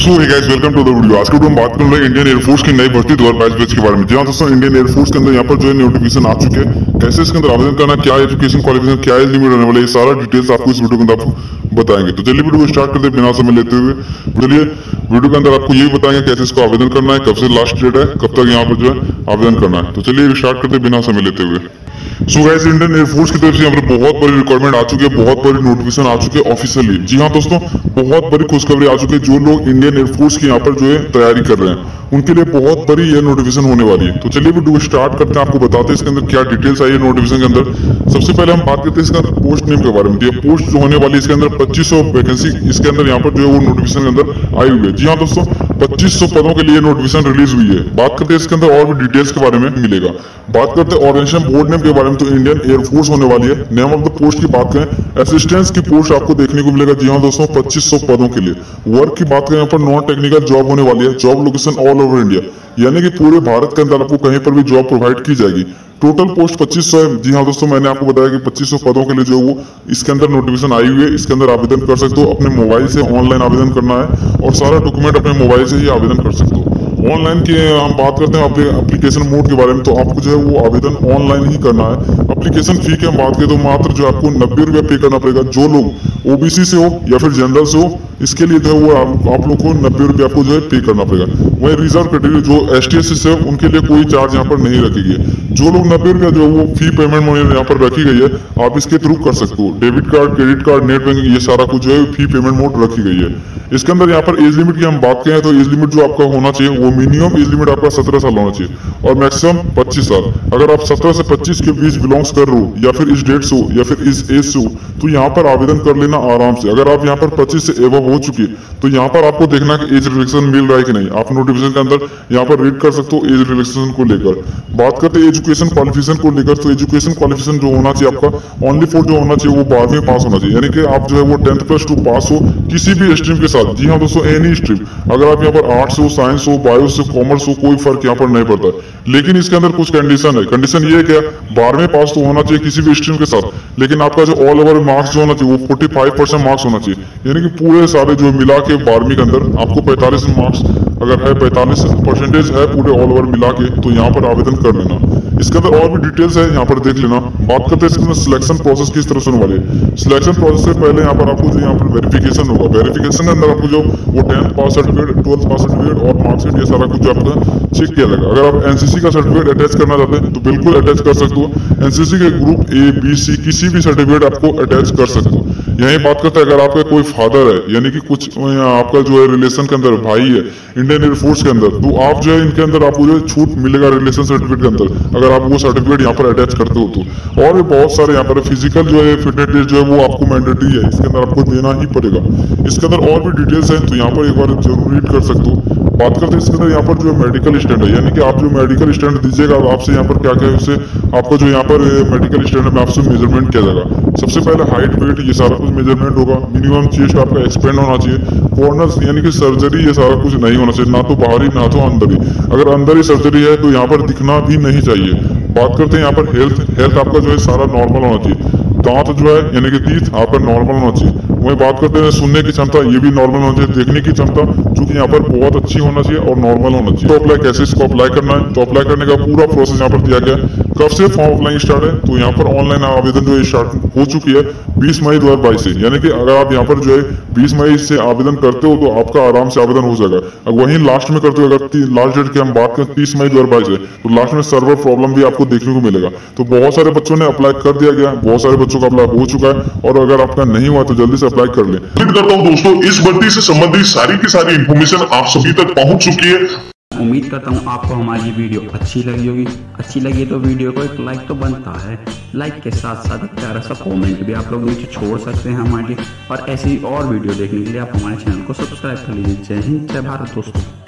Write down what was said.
So hey guys, welcome to the video. आज के video में बात कर रहे हैं इंडियन एयरफोर्स की नई भर्ती 2022 बैच के बारे में। जी हाँ दोस्तों, इंडियन एयरफोर्स के अंदर यहाँ पर जो है नोटिफिकेशन आ चुके हैं। कैसे इसके अंदर आवेदन करना, क्या एजुकेशन क्वालिफिकेशन, क्या एज लिमिट रहने वाला है, ये सारा डिटेल्स आपको इस वीडियो के अंदर आपको बताएंगे। तो चलिए वीडियो को स्टार्ट करते हैं बिना समय लेते हुए। चलिए वीडियो के अंदर आपको यही बताएंगे कैसे इसको आवेदन करना है, कब से लास्ट डेट है, कब तक यहाँ पर जो है आवेदन करना है। तो चलिए स्टार्ट करते हैं बिना समय लेते हुए। सो गाइस, इंडियन एयरफोर्स की तरफ से यहाँ पर बहुत बड़ी रिक्वायरमेंट आ चुकी है, बहुत बड़ी नोटिफिकेशन आ चुकी है ऑफिशियली। जी हाँ दोस्तों, बहुत बड़ी खुशखबरी आ चुकी है। जो लोग इंडियन एयरफोर्स की यहाँ पर जो है तैयारी कर रहे हैं उनके लिए बहुत बड़ी ये नोटिफिकेशन होने वाली है। तो चलिए वीडियो स्टार्ट करते हैं, आपको बताते हैं इसके अंदर क्या डिटेल्स आई है नोटिफिकेशन के अंदर। सबसे पहले हम बात करते हैं इसके अंदर पोस्ट नेम के बारे में। ये पोस्ट जो होने वाली है इसके अंदर 2500 वैकेंसी इसके अंदर यहाँ पर जो है वो नोटिफिकेशन के अंदर आई हुई है। जी हाँ दोस्तों, 2500 पदों के लिए नोटिफिकेशन रिलीज हुई है। बात करते हैं इसके अंदर और भी डिटेल्स के बारे में मिलेगा। बात करते हैं ऑर्गेनाइजेशन बोर्ड नेम के बारे में। तो इंडियन एयरफोर्स होने वाली है। नेम ऑफ द पोस्ट की बात करें, असिस्टेंस की पोस्ट आपको देखने को मिलेगा। जी हाँ दोस्तों, 2500 पदों के लिए। वर्क की बात करें यहाँ पर नॉन टेक्निकल जॉब होने वाली है। Job location all over India, यानी कि पूरे भारत के अंदर आपको कहीं पर भी जॉब प्रोवाइड की जाएगी। टोटल पोस्ट 2500 है। जी हाँ दोस्तों, मैंने आपको बताया कि 2500 पदों के लिए जो वो इसके अंदर नोटिफिकेशन आई हुई है। इसके अंदर आवेदन कर सकते हो, अपने मोबाइल से ऑनलाइन आवेदन करना है और सारा डॉक्यूमेंट अपने मोबाइल से ही आवेदन कर सकते हो। ऑनलाइन की हम बात करते हैं अपने एप्लीकेशन मोड के बारे में। तो आपको जो है वो आवेदन ऑनलाइन ही करना है। एप्लीकेशन फी की हम बात करें तो मात्र जो आपको 90 रुपया पे करना पड़ेगा। जो लोग ओबीसी से हो या फिर जनरल से हो, इसके लिए जो है वो आप लोग को 90 रुपया आपको जो है पे करना पड़ेगा। वही रिजर्व कैटेगरी जो ST/SC से उनके लिए कोई चार्ज यहाँ पर नहीं रखी गई है। जो लोग 90 रुपया जो वो फी पेमेंट यहाँ पर रखी गई है, आप इसके थ्रू कर सकते हो। Debit card, credit card, net banking, ये सारा कुछ जो है फी पेमेंट मोड रखी गई है। इसके अंदर यहाँ पर एज लिमिट की हम बात करें तो एज लिमिट जो आपका होना चाहिए वो मिनिमम एज लिमिट आपका 17 साल होना चाहिए और मैक्सिमम 25 साल। अगर आप 17 से 25 के बीच बिलोंग्स कर रहे हो या फिर इस डेट से हो या फिर इस एज से हो तो यहाँ पर आवेदन कर लेना आराम से। अगर आप यहाँ पर 25 से एबव हो चुके तो यहाँ पर आपको देखना कि एज रिलैक्सेशन मिल रहा है कि नहीं। आप नोटिफिकेशन के अंदर यहाँ पर रीड कर सकते हो एज रिलैक्सेशन को लेकर। बात करते हैं एजुकेशन क्वालिफिकेशन को लेकर। तो एजुकेशन क्वालिफिकेशन जो होना चाहिए आपका ओनली फॉर जो होना चाहिए वो 12वीं पास होना चाहिए, यानी कि आप जो है वो 10th+2 पास हो किसी भी स्ट्रीम के साथ। जी हाँ दोस्तों, एनी स्ट्रीम। अगर आप यहाँ पर आर्ट्स हो, साइंस हो, बायो से, कॉमर्स हो, कोई फर्क यहाँ पर नहीं पड़ता। लेकिन इसके अंदर कुछ कंडीशन है। कंडीशन ये है क्या, 12वीं पास तो होना चाहिए किसी भी स्ट्रीम के साथ, लेकिन आपका जो ऑल ओवर मार्क्स जो होना चाहिए वो 45% मार्क्स होना चाहिए, यानी कि पूरे सारे जो मिला के 12वीं के अंदर आपको 45 मार्क्स अगर है, 45% है पूरे ऑल ओवर मिला के, तो यहाँ पर आवेदन कर लेना। इसके अंदर और भी डिटेल्स है, यहाँ पर देख लेना। बात करते हैं इसके अंदर सिलेक्शन प्रोसेस किस तरह से होने वाले। सिलेक्शन प्रोसेस से पहले यहाँ पर आपको जो यहाँ पर वेरिफिकेशन होगा। वेरिफिकेशन के अंदर आपको जो वो 10th pass certificate, 12th pass certificate और मार्कशीट, ये सारा कुछ जो आपका चेक किया जाएगा। अगर आप NCC का सर्टिफिकेट अटैच करना चाहते हैं तो बिल्कुल अटैच कर सकते हो। NCC के ग्रुप A, B, C किसी भी सर्टिफिकेट आपको अटैच कर सकते हो। यही बात करते हैं अगर आपका कोई फादर है, यानी कि कुछ आपका जो है रिलेशन के अंदर भाई है इंडियन एयरफोर्स के अंदर, तो आप जो है इनके अंदर आपको जो है छूट मिलेगा रिलेशन सर्टिफिकेट के अंदर, अगर आप वो सर्टिफिकेट यहाँ पर अटैच करते हो तो। और भी बहुत सारे यहाँ पर फिजिकल जो है फिटनेस टेस्ट जो है वो आपको मैंडेटरी है, इसके अंदर आपको देना ही पड़ेगा। इसके अंदर और भी डिटेल्स है तो यहाँ पर एक बार जरूर रीड कर सकते हो। बात करते हैं इसके अंदर यहाँ पर जो मेडिकल स्टैंड है, यानी कि आप जो मेडिकल स्टैंड दीजिएगा आपसे यहाँ पर क्या क्या है उससे आपको जो यहाँ पर मेडिकल स्टैंड में आपसे मेजरमेंट किया जाएगा। सबसे पहले हाइट, वेट, ये सारा कुछ मेजरमेंट होगा। मिनिमम चेस्ट आपका एक्सपेंड होना चाहिए। कॉर्नर्स यानी कि सर्जरी ये सारा कुछ नहीं होना चाहिए, ना तो बाहरी ना तो अंदर ही। अगर अंदर ही सर्जरी है तो यहाँ पर दिखना भी नहीं चाहिए। बात करते हैं यहाँ पर हेल्थ आपका जो है सारा नॉर्मल होना चाहिए। दांत जो है यानी कि टीथ आपका नॉर्मल होना चाहिए। वही बात करते हैं सुनने की क्षमता, ये भी नॉर्मल होना चाहिए। देखने की क्षमता जो कि यहाँ पर बहुत अच्छी होना चाहिए और नॉर्मल होना चाहिए। तो अप्लाई कैसे इसको अप्लाई करना है, तो अप्लाई करने का पूरा प्रोसेस यहाँ पर दिया गया है। कब से फॉर्म अप्लाई स्टार्ट है, तो यहाँ पर ऑनलाइन आवेदन जो है स्टार्ट हो चुकी है 20 मई 2022 से, यानी कि अगर आप यहाँ पर जो है 20 मई से आवेदन करते हो तो आपका आराम से आवेदन हो जाएगा। अगर वहीं लास्ट में करते हो, अगर लास्ट डेट की हम बात करें 30 मई 2022 है, तो लास्ट में सर्वर प्रॉब्लम भी आपको देखने को मिलेगा। तो बहुत सारे बच्चों ने अप्लाई कर दिया गया, बहुत सारे बच्चों का अप्लाई हो चुका है और अगर आपका नहीं हुआ तो जल्दी से अप्लाई कर लें। उम्मीद करता हूं दोस्तों इस भर्ती से संबंधित सारी की सारी इंफॉर्मेशन आप सभी तक पहुंच चुकी है। उम्मीद करता हूँ आपको हमारी वीडियो अच्छी लगी होगी। अच्छी लगी तो वीडियो को एक लाइक तो बनता है। लाइक के साथ साथ एक प्यारा सा कमेंट भी आप लोग नीचे छोड़ सकते हैं हमारे। और ऐसी और वीडियो देखने के लिए आप हमारे चैनल को सब्सक्राइब कर लीजिए। जय हिंद, जय भारत दोस्तों।